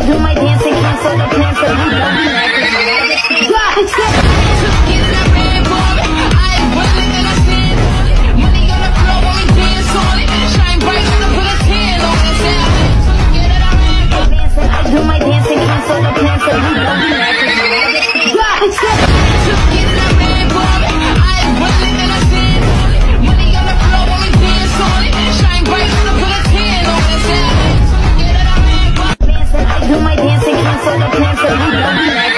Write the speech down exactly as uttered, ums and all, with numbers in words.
do my dance and cancel the plans that we don't I do my dance and cancel the plans that we do my dance and cancel the plans that we don't